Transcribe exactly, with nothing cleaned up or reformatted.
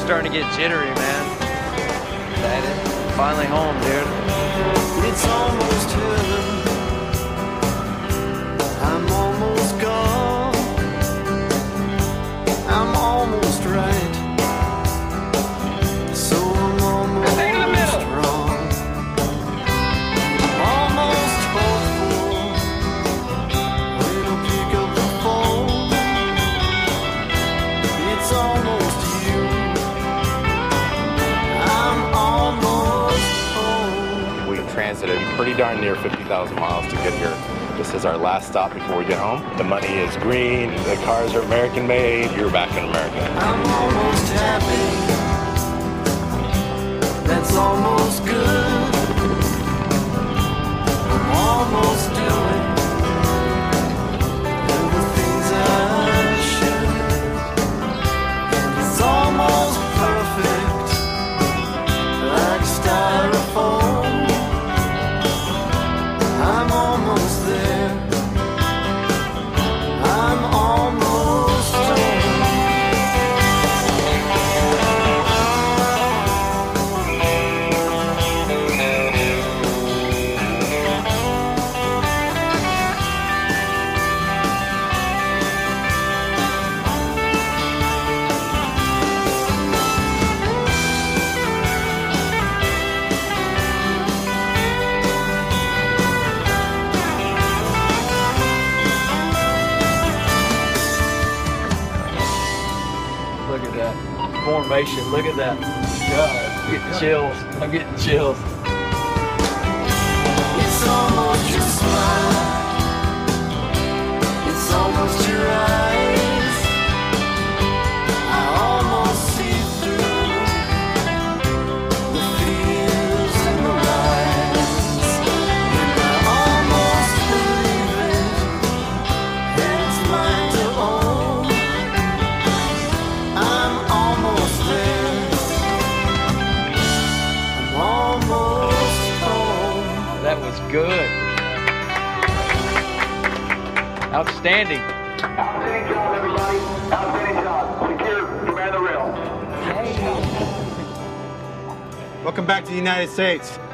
starting to get jittery, man. Excited. Finally home, dude. It's almost heaven. I'm almost gone. I'm almost right. So I'm almost wrong. Almost hopeful. When I pick up the phone, it's almost you. I'm almost home. We transited pretty darn near fifty thousand miles to get here. This is our last stop before we get home. The money is green, the cars are American made, you're back in America. I'm almost happy. That's almost good. I'm almost doing all the things I should. And it's almost perfect, like styrofoam. I'm almost there. I'm almost home. Look at that formation. Look at that. God, I'm getting chills. I'm getting chills. It's almost your smile. It's almost your eyes. I almost see through the fears and the lies. And I almost believe it. And it's mine to own. I'm almost there. I'm almost home. That was good. Outstanding. Outstanding job, everybody. Outstanding job. Secure, command the rail. Welcome back to the United States.